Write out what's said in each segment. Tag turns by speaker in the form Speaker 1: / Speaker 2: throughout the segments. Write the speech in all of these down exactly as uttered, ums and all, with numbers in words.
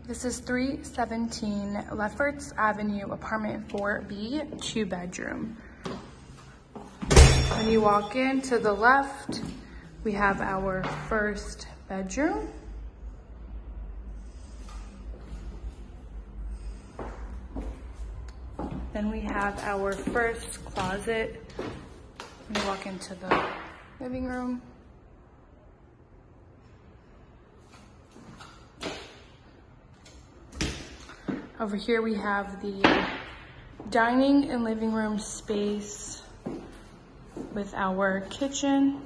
Speaker 1: This is three seventeen Lefferts Avenue, apartment four B, two bedroom. When you walk in to the left, we have our first bedroom. Then we have our first closet. When you walk into the living room. Over here we have the dining and living room space with our kitchen.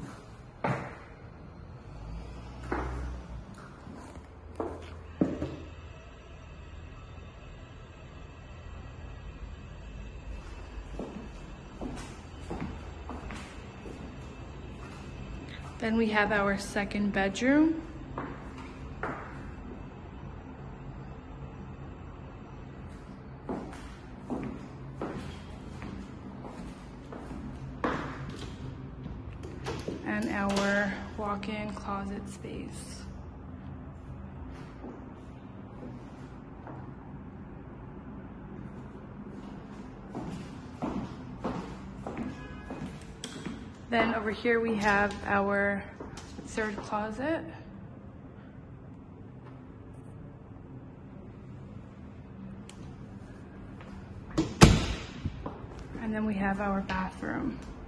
Speaker 1: Then we have our second bedroom. And our walk-in closet space. Then over here we have our third closet. And then we have our bathroom.